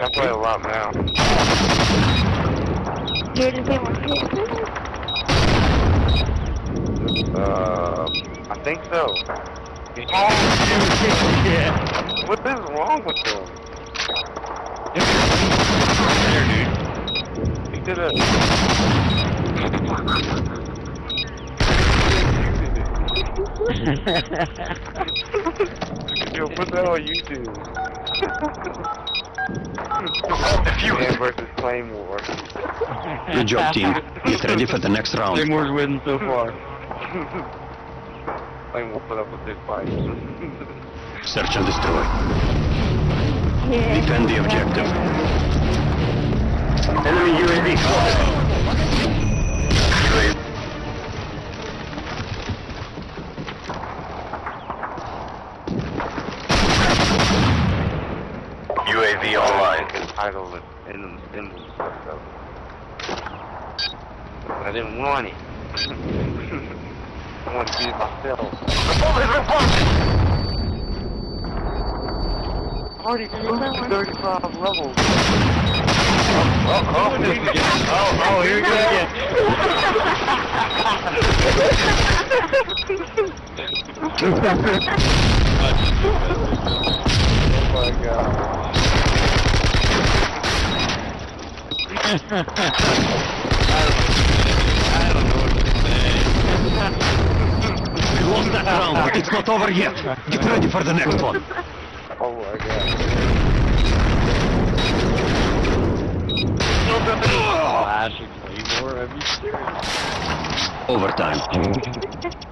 I play a lot now. Here to play more. I think so. Oh, yeah. What is wrong with them? There, dude. He did it. Yo, put that on YouTube. Man versus Claymore. Good job, team. Get ready for the next round. Claymore's winning so far. Claymore put up a big fight. Search and destroy. Yeah. Defend the objective. Enemy UAV spotted. UAV online. Title in stuff though. But I didn't want it. I want to be it myself. Already 35 levels. Oh, here we go again. Oh my god. I don't know what to say. We lost that round, but it's not over yet. Get ready for the next one. Oh my god. Flashing Claymore, are you serious? Overtime.